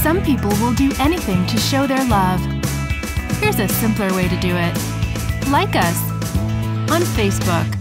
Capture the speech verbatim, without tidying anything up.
Some people will do anything to show their love. Here's a simpler way to do it. Like us on Facebook.